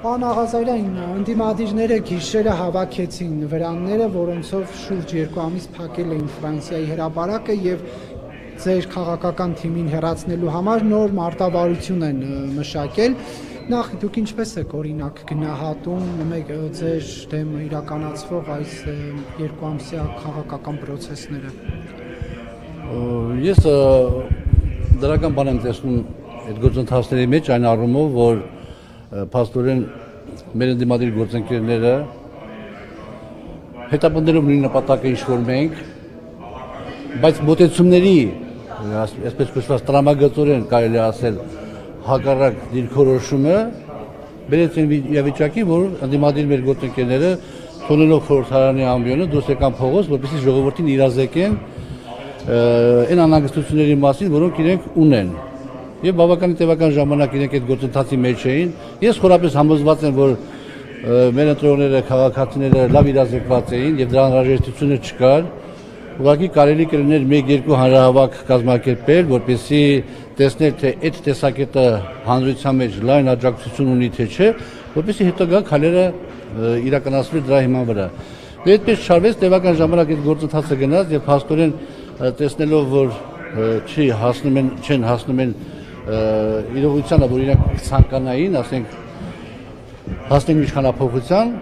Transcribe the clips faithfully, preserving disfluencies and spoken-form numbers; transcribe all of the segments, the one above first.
Պարոն Աղազարյան, ընդդիմադիրները գիշերը հավաքեցին վրանները, որոնցով շուրջ երկու ամիս փակել էին Ֆրանսիայի հրապարակը եւ ձեր քաղաքական թիմին հեռացնելու համար նոր մարտավարություն են մշակել։ Նախ դուք ինչպես եք օրինակ գնահատում մեկ ձեր դեմ իրականացվող այս երկու ամսյա քաղաքական process-ները։ Ես դրական բան եմ տեսնում այդ գործընթացների մեջ այն առումով, որ փաստորեն մեր ընդդիմադիր գործընկերները հետապնդելով նույն նպատակը ինչ-որ մենք, բայց մոտեցումների, այսպես կոչված տրամագծորեն կարելի է ասել, հակառակ դիրքորոշումը բերեց այն իրավիճակի, որ ընդդիմադիր մեր գործընկերները թողնելով խորհրդարանի ամբիոնը դուրս եկան փողոց, որպեսզի ժողովրդին իրազեկեն այն անհանգստությունների մասին, որոնք իրենք ունեն։ Եվ բավական տևական ժամանակ իրենք այդ գործընթացի մեջ էին։ Ես խորապես համոզված եմ, որ մեր ընտրողները, քաղաքացիները լավ իրազեկված էին եւ դրա անհրաժեշտությունը չկար։ Ուղղակի կարելի կլիներ մեկ-երկու հանրահավաք կազմակերպել, որպեսզի տեսնել, թե այդ տեսակետը հանրության մեջ լայն աջակցություն ունի թե չէ, որպեսզի հետագա քայլերը իրականացվի դրա հիման վրա։ Դե այդպես չարվեց, տևական ժամանակ այդ գործընթացը գնաց եւ փաստորեն տեսնելով, որ չի հասնում են, չեն հասնում են իրողությանը, որ իրենք ցանկանային, ասենք, հասնեն իշխանափոխության,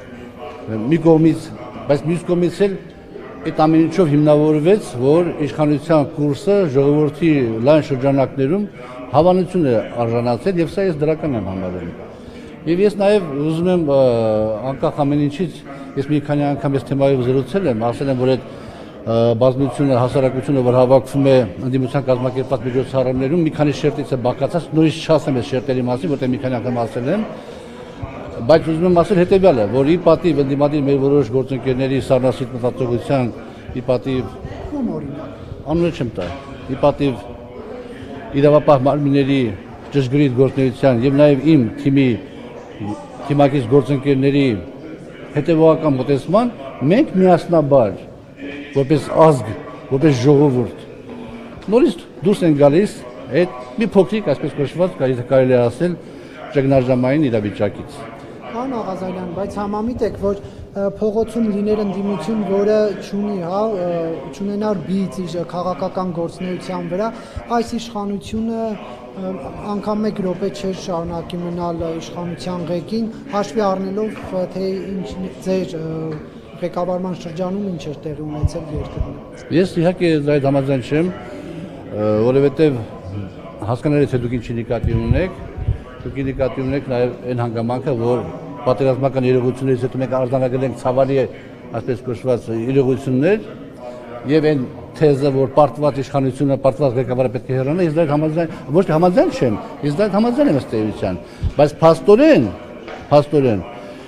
մի կողմից, բայց մյուս կողմից էլ այդ ամեն ինչով հիմնավորվեց, որ իշխանության կուրսը ժողովրդի լայն շրջանակներում հավանություն է արժանացել եւ սա ես դրական եմ համարում։ Եվ ես նաեւ ուզում եմ անկախ ամեն ինչից, ես մի քանի անգամ այս թեմայով զրուցել եմ, ասել եմ, որ այդ բազմությունը, հասարակությունը, որ հավաքվում է ընդդիմության կազմակերպված միջոցառումներում, մի քանի շերտից է բաղկացած, նորից չասեմ այս շերտերի մասին, որտեղ մի քանի անգամ ասել եմ, բայց ուզում եմ ասել հետևյալը, որ ի պատիվ ընդդիմադիր մեր որոշ գործընկերների սառնասիտ մտածողության, ի պատիվ անունը չեմ տա, ի պատիվ իրավապահ մարմինների ճշգրիտ գործունեության եւ նաեւ իմ թիմի թիմակից գործընկերների հետեւողական մոտեցման, մենք միասնաբար որպես ազգ, որպես ժողովուրդ նորից դուրս են գալիս այդ մի փոքրիկ, այսպես կոչված, կարելի է ասել, ճգնաժամային իրավիճակից։ Պարոն Աղազարյան, բայց համամիտ եք, որ փողոցում լիներ ընդդիմություն, որը չունի, հա, չունենար բիծ իր քաղաքական գործունեության վրա, այս իշխանությունը անգամ մեկ րոպե չէր շարունակի մնալ իշխանության ղեկին, հաշվի առնելով, թե ինչ ձեր ղեկավարման շրջանում ինչ էր տեղի ունեցել երկրում։ Ես իհարկե այդ համաձայն չեմ, որովհետև հասկանալի թե դուք ինչի նկատի ունեք, դուք նկատի ունեք նաև այն հանգամանքը, որ պատերազմական իրողություններից հետո մենք արձանագրել ենք ցավալի, այսպես կոչված, իրողություններ եւ այն թեզը, որ պարտված իշխանությունը, պարտված ղեկավարը պետք է հեռանա, ես դա համաձայն, ոչ թե համաձայն չեմ, ես դա համաձայն եմ ըստ էության, բայց փաստորեն, փաստորեն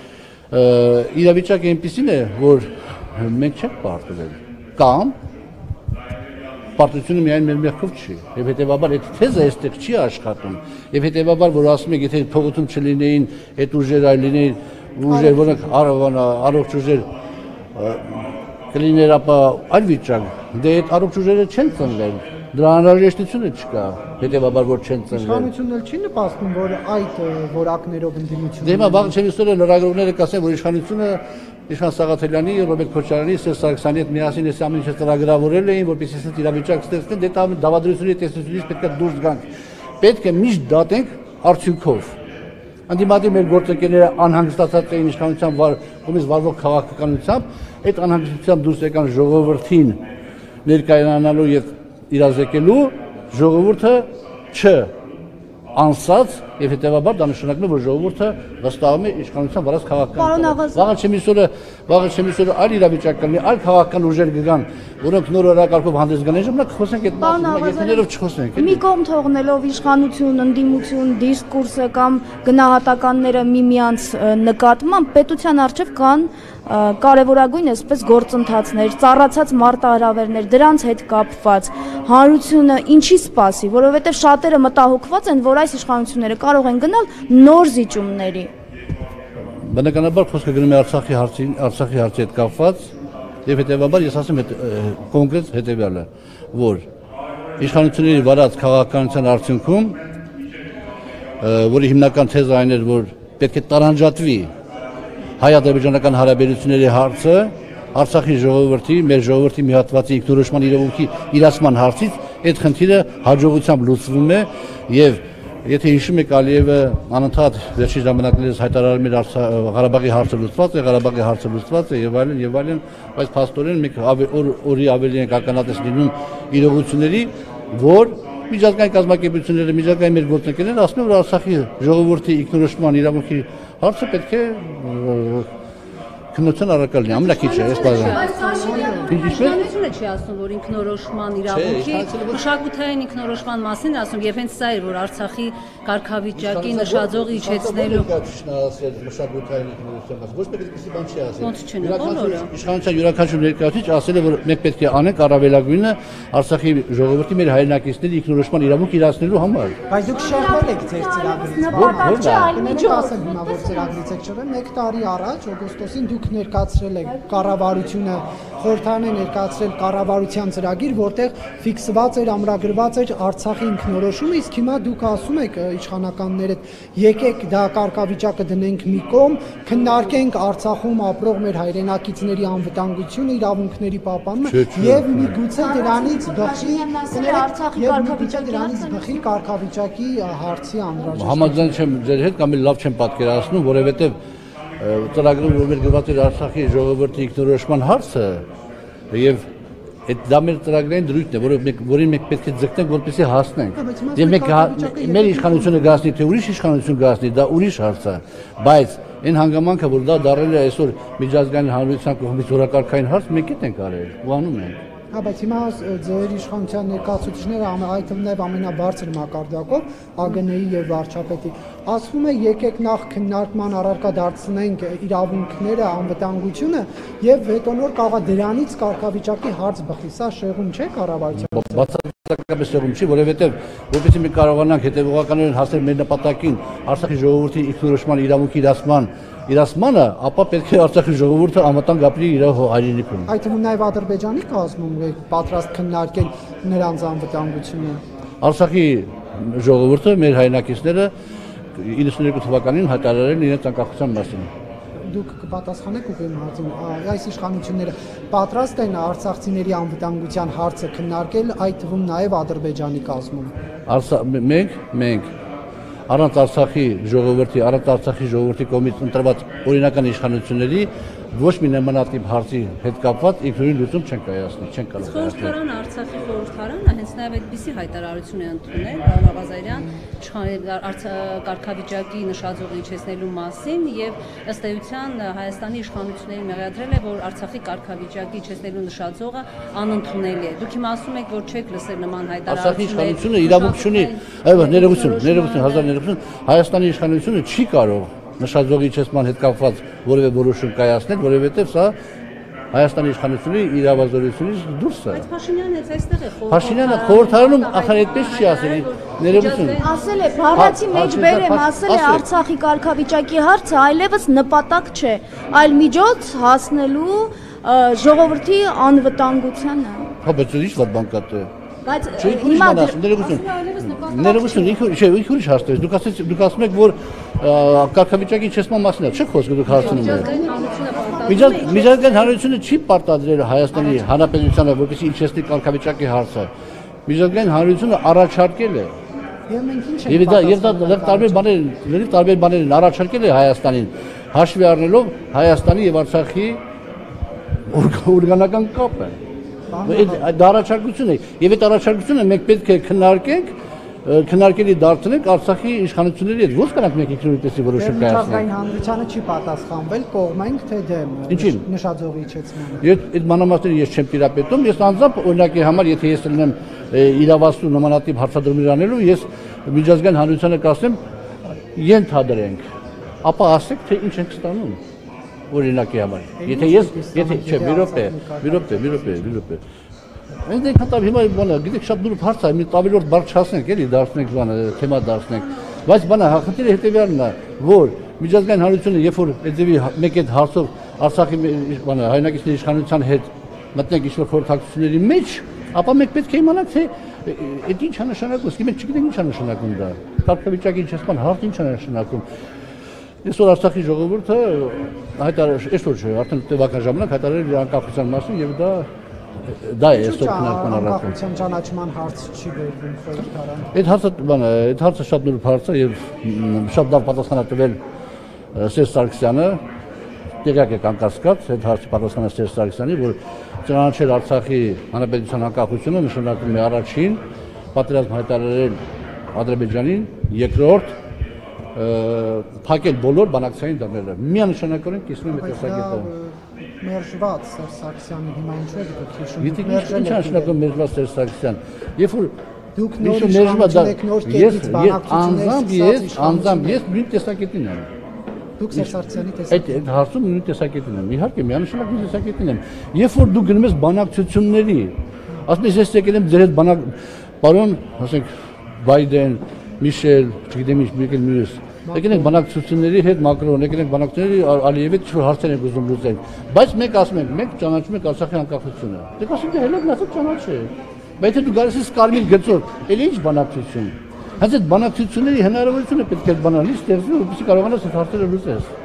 իրավիճակը այնպեսին է, որ մենք չենք պարտվել, կամ պարտությունը միայն մեր մեղքով չի, եւ հետեւաբար այդ թեզը այստեղ չի աշխատում, եւ հետեւաբար որ ասում եք, եթե փողոցում չլինեին այդ ուժերը, այլ լինեին ուժեր, որոնք առողջ ուժեր կլիներ, ապա այլ վիճակ, դե այդ առողջ ուժերը չեն ծնվել, դրա անհրաժեշտությունը չկա, հետեւաբար որ չեն ծնվել։ Իշխանությունն էլ չի նպաստում, որ այդ որակներով ընդդիմություն։ Դե հիմա վաղ չեմ իսtorը լրագրողները կասեն, որ իշխանությունը Իշխան Սաղաթելյանի, Ռոբերտ Քոչարյանի, Սերժ Սարգսյանի հետ միասին այս ամեն ինչը ծրագրավորել էին, որպեսզի այս իրավիճակ ստեղծեն, դե դավադրությունների տեսությունից պետք է դուրս գանք։ Պետք է միշտ դատենք արդյունքով։ Ընդդիմադիր մեր գործընկերները անհանգստացած էին իշխանության կողմից վարվող քաղաքականությամբ, այդ անհանգստությամբ դուրս եկան ժողովրդին ներկայանալու եւ իրազեկելու, ժողովուրդը չ անսած եւ հետեւաբար դա նշանակում է, որ ժողովուրդը վստահում է իշխանության վարած քաղաքական։ Վաղը չեմիսորը, վաղը չեմիսորը այլ իրավիճակ կլինի, այլ քաղաքական ուժեր կգան, որոնք նոր օրակարգով հանդես գան, ժամանակ խոսենք այդ մասով, չխոսենք։ Մի կողմ թողնելով իշխանություն, ընդդիմություն, դիսկուրսը կամ գնահատականները միմյանց նկատմամբ պետության առջև կան կարևորագույն այսպես գործընթացներ, ծառացած մարտահրավերներ, դրանց հետ կապված հանրությունը ինչի սպասի, որովհետև շատերը մտահոգված են, որ այս իշխանությունները կարող են գնալ նոր զիջումների։ Բնականաբար խոսքը գնում է Արցախի հարցին, Արցախի հարցի հետ կապված, եւ հետեւաբար ես ասեմ կոնկրետ հետեւյալը, որ իշխանությունների վարած քաղաքականության արդյունքում, որի հիմնական թեզը այն էր, որ պետք է տարանջատվի հայ-ադրբեջանական հարաբերությունների հարցը, Արցախի ժողովրդի, մեր ժողովրդի մի հատվածի ինքնորոշման իրավունքի իրացման հարցից այդ խնդիրը հաջողությամբ լուծվում է եւ եթե հիշում եք Ալիևը անընդհատ վերջին ժամանակներս հայտարարում էր Ղարաբաղի հարցը լուծված է, Ղարաբաղի հարցը լուծված է եւ այլն եւ այլն, բայց փաստորեն մենք օրի ավելի ենք ականատես լինում իրողությունների, որ միջազգային կազմակերպությունները, միջազգային մեր գործընկերները ասում են, որ Արցախի ժողովրդի ինքնորոշման իրավունքի հարցը պետք է քննության առարկա լինի, ամենակիչը, այս բաժանը։ Իշխանությունը չի ասում, որ ինքնորոշման իրավունքի, մշակութային ինքնորոշման մասին ասում, եւ հենց սա էր, որ Արցախի կարգավիճակի նշաձողը իջեցնելու։ Մշակութային ինքնորոշման, ոչ մեկ այդպեսի բան չի ասել։ Ոնց չնա, բոլորը։ Իշխանության յուրաքանչյուր ներկայացուցիչ ասել է, որ մենք պետք է անենք առավելագույնը Արցախի ժողովրդի մեր հայրենակիցների ինքնորոշման իրավունք իրացնելու համար։ Բայց դուք շեղվել եք ձեր ծրագրից։ Նպատակ չէ, այլ միջոց։ Ասեմ հիմա որ ծրագրից եք շեղվել, մեկ տարի առաջ օգոստոսին դուք ներկայացրել եք կառավարությունը, խորհրդարանը ներկայացրել կառավարության ծրագիր, որտեղ ֆիքսված էր, ամրագրված էր Արցախի ինքնորոշումը, իսկ հիմա դուք ասում եք իշխանականները, եկեք դա կարգավիճակը դնենք մի կողմ, քննարկենք Արցախում ապրող մեր հայրենակիցների անվտանգությունը, իրավունքների պահպանումը եւ միգուցե դրանից բխի Արցախի կարգավիճակի բխի կարգավիճակի հարցի անհրաժեշտություն։ Համաձայն չեմ ձեր հետ կամ լավ չեմ պատկերացնում, որովհետեւ ծրագրում որ մեր գրված էր Արցախի ժողովրդի ինքնորոշման հարցը եւ այդ դա մեր ծրագրային դրույթն է, որը մենք որին մենք պետք է ձգտենք, որպեսզի հասնենք։ Եվ մենք մեր իշխանությունը գասնի, թե ուրիշ իշխանություն գասնի, դա ուրիշ հարց է, բայց այն հանգամանքը, որ դա դառել է այսօր միջազգային հանրության կողմից օրակարգային հարց, մենք այդ ենք արել ու անում ենք։ Հա, բայց հիմա ձեր իշխանության ներկայացուցիչները այդ թվում նաև ամենաբարձր մակարդակով ԱԳՆ-ի եւ վարչապետի ասվում է եկեք նախ քննարկման առարկա դարձնենք իրավունքները, անվտանգությունը եւ հետոնոր կարող է դրանից կարգավիճակի հարց բխի, սա շեղում չէ կառավարության։ Բացարձակապես շեղում չի, որովհետեւ որպեսզի մենք կարողանանք հետեւողականորեն հասնել մեր նպատակին Արցախի ժողովրդի ինքնորոշման իրավունքի իրացման իրացմանը, ապա պետք է Արցախի ժողովուրդը անվտանգ ապրի իր հայրենիքում։ Այդ թվում նաև Ադրբեջանի կազմում եք պատրաստ քննարկել նրանց անվտանգությունը։ Արցախի ժողովուրդը, մեր հայրենակիցները իննսունյոթ թվականին հայտարարել են իրենց անկախության մասին։ Դուք կպատասխանեք ուղիղ հարցին, այս իշխանությունները պատրաստ են արցախցիների անվտանգության հարցը քննարկել, այդ թվում նաև Ադրբեջանի կազմում։ Մենք, մենք առանց Արցախի ժողովրդի, առանց Արցախի ժողովրդի կողմից ընտրված օրինական իշխանությունների ոչ մի նմանատիպ հարցի հետ կապված ինքնուրույն լուծում չեն կայացնի, չեն կարող կայացնել։ Խորհրդարանը, Արցախի խորհրդարանը հենց նաև այդպիսի հայտարարություն է ընդունել, պարոն Աղազարյան, կարգավիճակի նշաձողը իջեցնելու մասին եւ ըստ էության Հայաստանի իշխանություններին մեղադրել է, որ Արցախի կարգավիճակի իջեցնելու նշաձողը անընդունելի է։ Դուք հիմա ասում եք, որ չեք լսել նման Արցախի հայտարարություններ։ իշխանությունը իրավունք չունի, այո, ներողություն, ներողություն, հազար ներողություն, Հայաստանի իշխանությունը չի կարող նշաձողի իջեցման հետ կապված որևէ որոշում կայացնել, որովհետև սա Հայաստանի իշխանությունների իրավազորությունից դուրս է։ Բայց Փաշինյանն էլ այստեղ է խորհրդարանում։ Փաշինյանը խորհրդարանում ախր այդպես չի ասել, ներողություն։ Ասել է, բառացի մեջ բերեմ, ասել է Արցախի կարգավիճակի հարցը այլևս նպատակ չէ, այլ միջոց հասնելու ժողովրդի անվտանգությանը։ Հա, բայց ինչ վատ բան կա դե։ Բայց հիմա ներողություն։ Ներողություն, չէ, ինչ ուրիշ հարց է։ Դուք ասեք, դուք ասում եք, որ կարգավիճակի իջեցման մասին է, չէ՞ խոսքը դուք հասցնում եք։ Միջազգային հանրությունը չի պարտադրել Հայաստանի Հանրապետությանը, որպեսզի իջեցնի կարգավիճակի հարցը։ Միջազգային հանրությունը առաջարկել է։ Եվ մենք ինչ Եվ դա եւ դա տարբեր բաներ, լրիվ տարբեր բաներ են առաջարկել է Հայաստանին, հաշվի առնելով Հայաստանի եւ Արցախի օրգանական կապը։ Այդ առաջարկությունը եւ այդ առաջարկությունը մենք պետք է քննարկենք, քննարկելի դարձնենք Արցախի իշխանությունների հետ։ Ոչ կանանք մենք ինքնուրույնտեսի որոշում կայացնենք։ Միջազգային հանրությանը չի պատասխանվել, կողմենք թե դեմ նշաձողի իջեցմանը։ Ես այդ մանրամասները ես չեմ տիրապետում, ես անձամբ օրինակի համար, եթե ես լինեմ իրավասու նմանատիպ հարցադրումներ անելու, ես միջազգային հանրությանը կասեմ ենթադրենք, ապա ասեք թե ինչ ենք ստանում օրինակի համար։ Եթե ես, եթե չէ, մի րոպե, մի րոպե, մի րոպե, մի րոպե։ Մենք դեպի հիմա բանը, գիտեք, շատ դուրս հարց է, մի տավելորդ բառ չասենք, էլի դարձնենք բանը, թեմա դարձնենք։ Բայց բանը խնդիրը հետևյալն է, որ միջազգային հանրությունը, երբ որ այդևի մեկ այդ հարցով Արցախի բանը հայրենակիցների իշխանության հետ մտնենք ինչ-որ խորհրդակցությունների մեջ, ապա մենք պետք է իմանանք, թե այդ ինչ է նշանակում, իսկ մենք չգիտենք ինչ է նշանակում դա։ Կարգավիճակի իջեցման հարցը ինչ է նշանակում։ Այսօր Արցախի ժողովուրդը հայտարարել այսօր չէ, արդեն տևական ժամանակ հայտարարել իր անկախության մասին եւ դա դա է այսօր քննարկման առարկան։ Անկախության ճանաչման հարց չի վերվում խորհրդարան։ Այդ հարցը բանը, այդ հարցը շատ նուրբ հարց է եւ շատ լավ պատասխան է տվել Սերժ Սարգսյանը, տեղյակ եք անկասկած, այդ հարցի պատասխանը Սերժ Սարգսյանի, որ ճանաչել Արցախի հանրապետության անկախությունը նշանակում է առաջին պատերազմ հայտարարել Ադրբեջանին, երկրորդ փակել բոլոր բանակցային դռները։ Միանշանակորեն կիսվում է տեսակետը։ Մերժված Սերժ Սարգսյանը հիմա ինչու է դուք հիշում։ Գիտեք ինչ նշանակում մերժված Սերժ Սարգսյան։ Երբ որ դուք նոր իշխանություն եք, նոր կետից բանակցություններ ես անձամբ ես նույն տեսակետին եմ։ Դուք Սերժ Սարգսյանի տեսակետին։ Այդ այդ հարցում նույն տեսակետին եմ։ Իհարկե միանշանակ նույն տեսակետին եմ։ Երբ որ դուք գնում ես բանակցությունների, ասում ես ես եկել եմ ձեր հետ բանակ, պարոն, ասենք Բայդեն, Միշել, չգիտեմ ինչ, եկել մյուս։ Եկել ենք բանակցությունների հետ Մակրոն, եկել ենք բանակցությունների Ալիևի հետ ինչ-որ հարցեր ենք ուզում լուծել։ Բայց մենք ասում ենք, մենք ճանաչում ենք Արցախի անկախությունը։ Դուք ասում եք, հենց ասած ճանաչել։ Բայց դու գալիս ես կարմիր գծով, էլի ինչ բանակցություն։ Հենց այդ բանակցությունների հնարավորությունը պետք է բանալի ստեղծել, որպեսզի կարողանաս այդ հարցերը լուծել։